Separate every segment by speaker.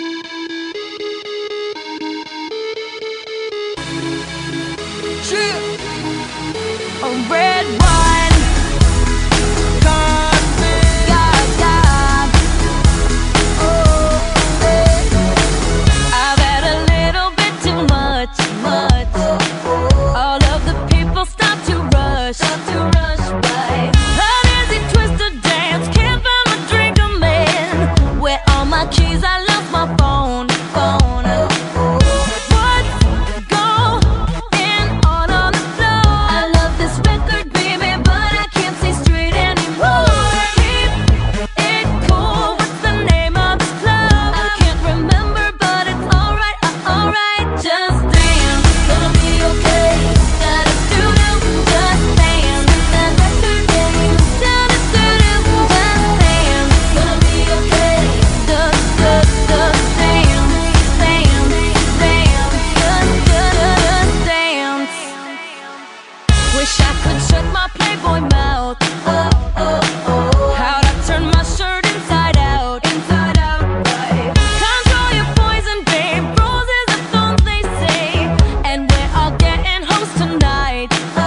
Speaker 1: A red wine, I've had a little bit too much. All of the people stop to rush by. An easy twisted dance, can't find my drink, a man. Where are my keys? I lost my phone. Wish I could shut my Playboy mouth. How'd I turn my shirt inside out? Control your poison, babe. Roses are thorns, they say, and we're all getting hoes tonight.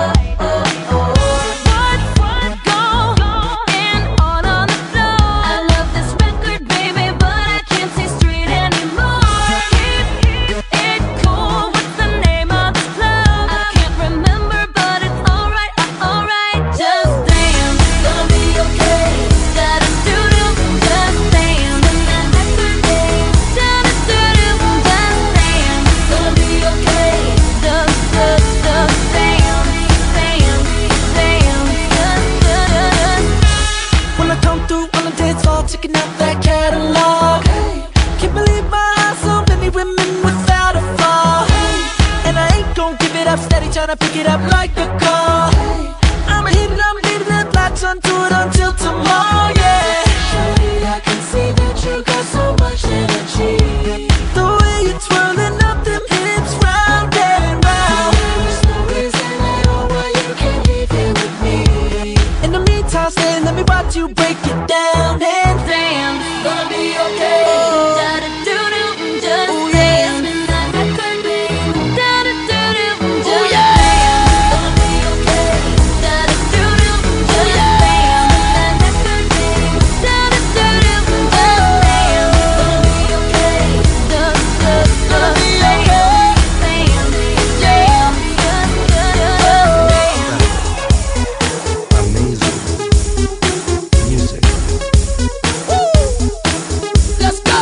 Speaker 1: What's going on the floor? I love this record, baby, but I can't see straight anymore. Keep it cool. What's the name of this club? I can't remember, but it's alright. Just dance, gonna be okay. Da-da-doo-doo, just dance. Da-da-doo-doo, just dance. Gonna be okay. Dance.
Speaker 2: When I come through on the dance floor, checking out that catalog. Can't believe my eyes, so many women without a flaw. And I ain't gon' give it up, steady tryna pick it up like a car. I'ma hit it, I'm leaving it, latch onto it until tomorrow, yeah. Shawty, I can see that you got so much energy. The way you're twirling up them hips round and round. There's no reason at all why you can't leave here with me. In the meantime, stay, let me watch you break it down and
Speaker 1: Dance,
Speaker 2: gonna be okay.
Speaker 1: da-da-doo-doo, just
Speaker 2: Ooh,
Speaker 1: dance.
Speaker 2: yeah.
Speaker 1: Spin that record, babe. Da-da-doo-doo,
Speaker 2: Ooh,
Speaker 1: just
Speaker 2: yeah.
Speaker 1: dance. Gonna be okay. Da-da-doo-doo, just dance. Spin that record, babe. Da-da-doo-doo, just dance. Gonna be okay. Gonna be okay.
Speaker 3: Amazing music.
Speaker 2: Let's go.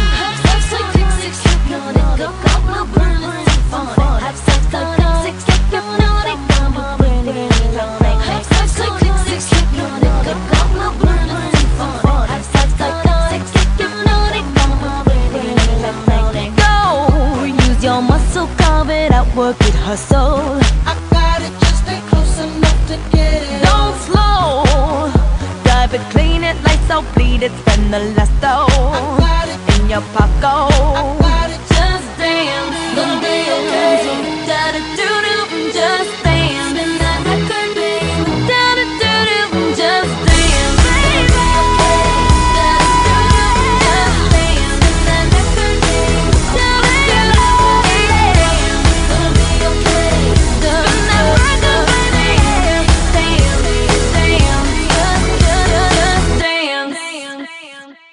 Speaker 1: Go, use your muscle, carve it out, work it, hustle.
Speaker 2: I got it, just stay close enough to get it.
Speaker 1: Don't slow, drive it, clean it, lights out, bleed it, spend the last
Speaker 2: I
Speaker 1: dough
Speaker 2: got it,
Speaker 1: in your pocket.
Speaker 2: I got it.
Speaker 1: Just dance, gonna be okay. Da-da-doo-doo, just dance. Spin that record, babe. Da-da-doo-doo, just dance, baby. Da-da-doo-doo, just dance. Spin that record, babe. Da-da-doo-doo, gonna be okay. Spin that record, baby. Dance, just dance.